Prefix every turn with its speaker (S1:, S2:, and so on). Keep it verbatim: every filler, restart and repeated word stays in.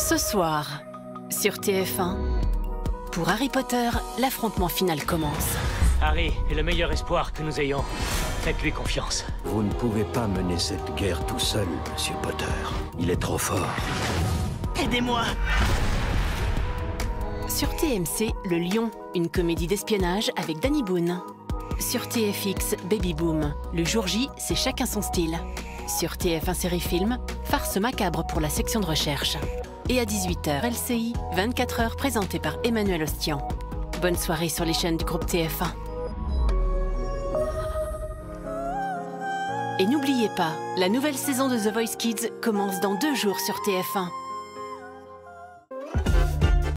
S1: Ce soir, sur T F un, pour Harry Potter, l'affrontement final commence.
S2: Harry est le meilleur espoir que nous ayons. Faites-lui confiance.
S3: Vous ne pouvez pas mener cette guerre tout seul, Monsieur Potter. Il est trop fort.
S2: Aidez-moi!
S1: Sur T M C, Le Lion, une comédie d'espionnage avec Danny Boone. Sur T F X, Baby Boom, le jour J, c'est chacun son style. Sur T F un Série Film, farce macabre pour la section de recherche. Et à dix-huit heures, L C I, vingt-quatre heures, présenté par Emmanuel Ostian. Bonne soirée sur les chaînes du groupe T F un. Et n'oubliez pas, la nouvelle saison de The Voice Kids commence dans deux jours sur T F un.